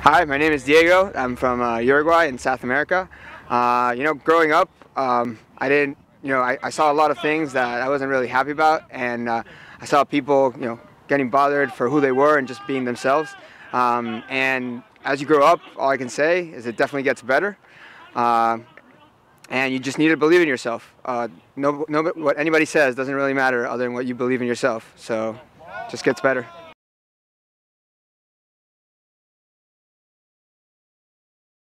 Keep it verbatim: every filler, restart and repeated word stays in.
Hi, my name is Diego. I'm from uh, Uruguay in South America. Uh, you know, growing up, um, I didn't, you know, I, I saw a lot of things that I wasn't really happy about, and uh, I saw people, you know, getting bothered for who they were and just being themselves. Um, and as you grow up, all I can say is it definitely gets better. Uh, and you just need to believe in yourself. Uh, no, no, what anybody says doesn't really matter other than what you believe in yourself. So, it just gets better.